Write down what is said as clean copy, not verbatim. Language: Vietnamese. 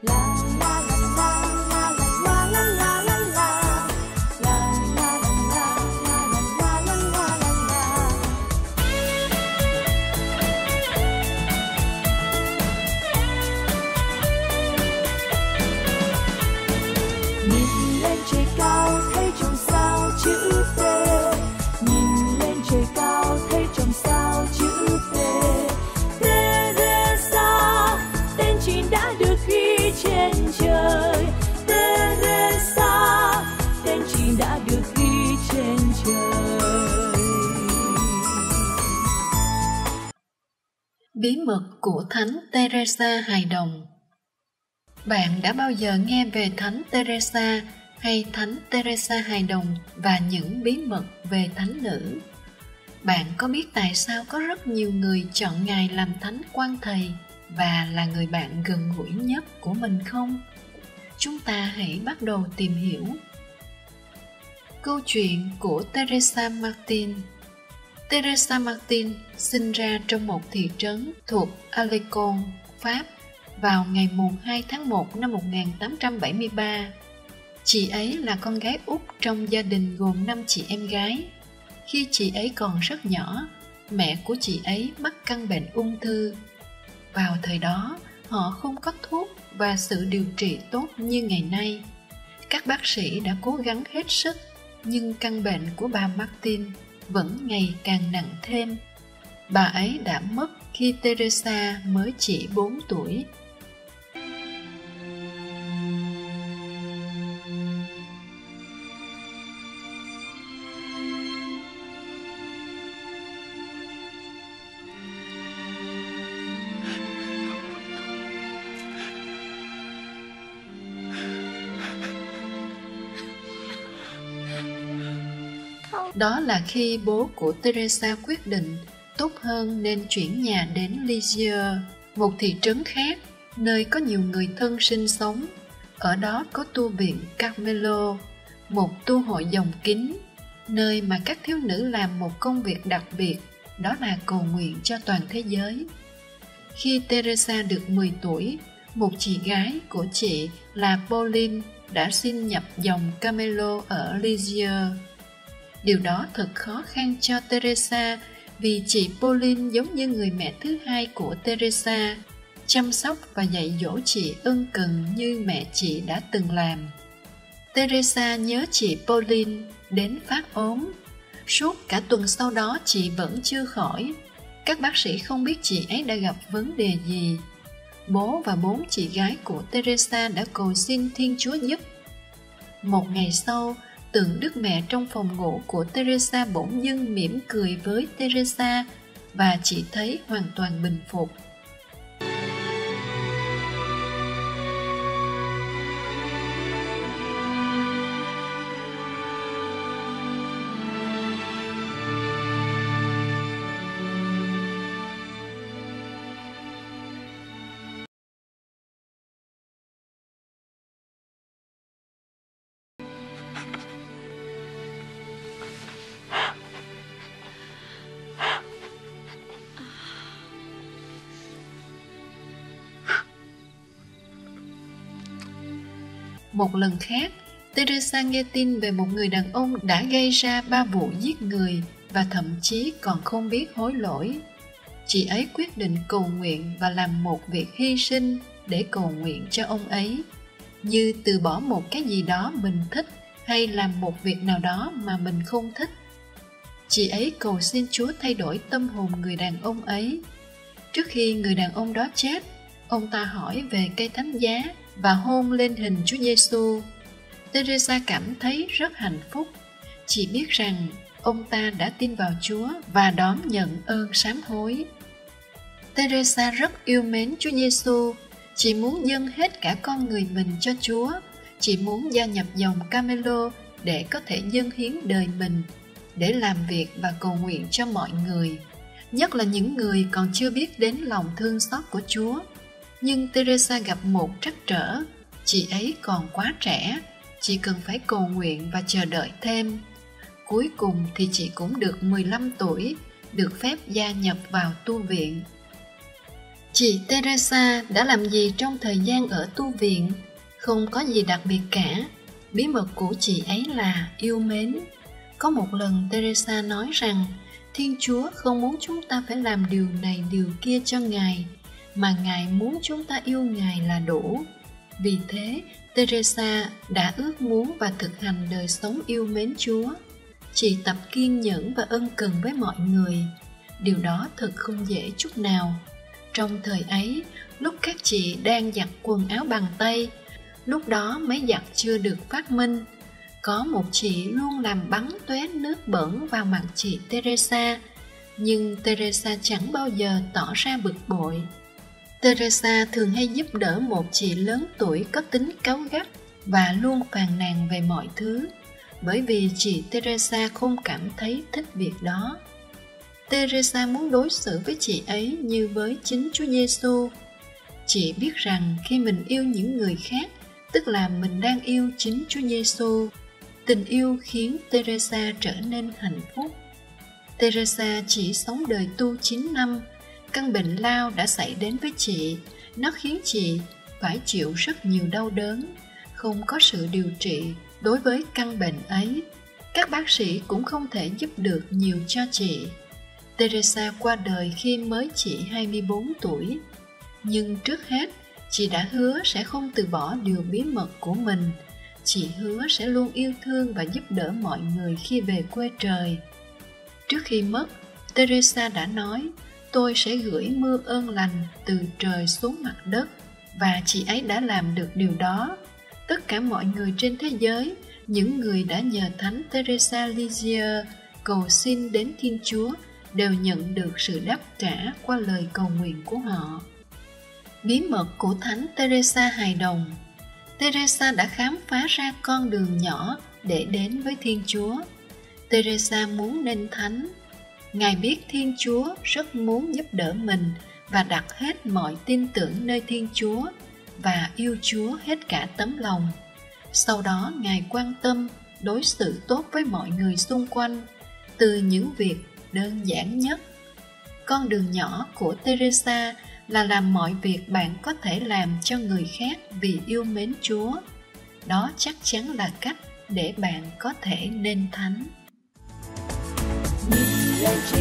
Bí mật của Thánh Teresa hài đồng. Bạn đã bao giờ nghe về Thánh Teresa hay Thánh Teresa hài đồng và những bí mật về thánh nữ? Bạn có biết tại sao có rất nhiều người chọn Ngài làm Thánh Quan Thầy và là người bạn gần gũi nhất của mình không? Chúng ta hãy bắt đầu tìm hiểu. Câu chuyện của Teresa Martin. Teresa Martin sinh ra trong một thị trấn thuộc Alençon, Pháp vào ngày 2 tháng 1 năm 1873. Chị ấy là con gái út trong gia đình gồm 5 chị em gái. Khi chị ấy còn rất nhỏ, mẹ của chị ấy mắc căn bệnh ung thư. Vào thời đó, họ không có thuốc và sự điều trị tốt như ngày nay. Các bác sĩ đã cố gắng hết sức, nhưng căn bệnh của bà Martin vẫn ngày càng nặng thêm. Bà ấy đã mất khi Teresa mới chỉ 4 tuổi. Đó là khi bố của Teresa quyết định tốt hơn nên chuyển nhà đến Lisieux, một thị trấn khác, nơi có nhiều người thân sinh sống. Ở đó có tu viện Carmelo, một tu hội dòng kín, nơi mà các thiếu nữ làm một công việc đặc biệt, đó là cầu nguyện cho toàn thế giới. Khi Teresa được 10 tuổi, một chị gái của chị là Pauline đã xin nhập dòng Carmelo ở Lisieux. Điều đó thật khó khăn cho Teresa vì chị Pauline giống như người mẹ thứ hai của Teresa, chăm sóc và dạy dỗ chị ân cần như mẹ chị đã từng làm. Teresa nhớ chị Pauline đến phát ốm. Suốt cả tuần sau đó chị vẫn chưa khỏi. Các bác sĩ không biết chị ấy đã gặp vấn đề gì. Bố và 4 chị gái của Teresa đã cầu xin Thiên Chúa giúp. Một ngày sau, tượng Đức Mẹ trong phòng ngủ của Teresa bỗng dưng mỉm cười với Teresa và chị thấy hoàn toàn bình phục. Một lần khác, Teresa nghe tin về một người đàn ông đã gây ra 3 vụ giết người và thậm chí còn không biết hối lỗi. Chị ấy quyết định cầu nguyện và làm một việc hy sinh để cầu nguyện cho ông ấy, như từ bỏ một cái gì đó mình thích hay làm một việc nào đó mà mình không thích. Chị ấy cầu xin Chúa thay đổi tâm hồn người đàn ông ấy. Trước khi người đàn ông đó chết, ông ta hỏi về cây thánh giá và hôn lên hình Chúa Giêsu. Teresa cảm thấy rất hạnh phúc. Chị biết rằng ông ta đã tin vào Chúa và đón nhận ơn sám hối. Teresa rất yêu mến Chúa Giêsu. Chị muốn dâng hết cả con người mình cho Chúa. Chị muốn gia nhập dòng Carmelo để có thể dâng hiến đời mình, để làm việc và cầu nguyện cho mọi người, nhất là những người còn chưa biết đến lòng thương xót của Chúa. Nhưng Teresa gặp một trắc trở. Chị ấy còn quá trẻ, chị cần phải cầu nguyện và chờ đợi thêm. Cuối cùng thì chị cũng được 15 tuổi, được phép gia nhập vào tu viện. Chị Teresa đã làm gì trong thời gian ở tu viện? Không có gì đặc biệt cả. Bí mật của chị ấy là yêu mến. Có một lần Teresa nói rằng Thiên Chúa không muốn chúng ta phải làm điều này điều kia cho Ngài, mà Ngài muốn chúng ta yêu Ngài là đủ. Vì thế, Teresa đã ước muốn và thực hành đời sống yêu mến Chúa. Chị tập kiên nhẫn và ân cần với mọi người. Điều đó thật không dễ chút nào. Trong thời ấy, lúc các chị đang giặt quần áo bằng tay, lúc đó máy giặt chưa được phát minh, có một chị luôn làm bắn tóe nước bẩn vào mặt chị Teresa, nhưng Teresa chẳng bao giờ tỏ ra bực bội. Teresa thường hay giúp đỡ một chị lớn tuổi có tính cáu gắt và luôn phàn nàn về mọi thứ, bởi vì chị Teresa không cảm thấy thích việc đó. Teresa muốn đối xử với chị ấy như với chính Chúa Giêsu. Chị biết rằng khi mình yêu những người khác, tức là mình đang yêu chính Chúa Giêsu. Tình yêu khiến Teresa trở nên hạnh phúc. Teresa chỉ sống đời tu 9 năm. Căn bệnh lao đã xảy đến với chị. Nó khiến chị phải chịu rất nhiều đau đớn. Không có sự điều trị đối với căn bệnh ấy. Các bác sĩ cũng không thể giúp được nhiều cho chị. Teresa qua đời khi mới chỉ 24 tuổi. Nhưng trước hết, chị đã hứa sẽ không từ bỏ điều bí mật của mình. Chị hứa sẽ luôn yêu thương và giúp đỡ mọi người khi về quê trời. Trước khi mất, Teresa đã nói, tôi sẽ gửi mưa ơn lành từ trời xuống mặt đất, và chị ấy đã làm được điều đó. Tất cả mọi người trên thế giới, những người đã nhờ Thánh Teresa Lisieux cầu xin đến Thiên Chúa, đều nhận được sự đáp trả qua lời cầu nguyện của họ. Bí mật của Thánh Teresa hài đồng. Teresa đã khám phá ra con đường nhỏ để đến với Thiên Chúa. Teresa muốn nên thánh. Ngài biết Thiên Chúa rất muốn giúp đỡ mình và đặt hết mọi tin tưởng nơi Thiên Chúa và yêu Chúa hết cả tấm lòng. Sau đó Ngài quan tâm, đối xử tốt với mọi người xung quanh, từ những việc đơn giản nhất. Con đường nhỏ của Teresa là làm mọi việc bạn có thể làm cho người khác vì yêu mến Chúa. Đó chắc chắn là cách để bạn có thể nên thánh.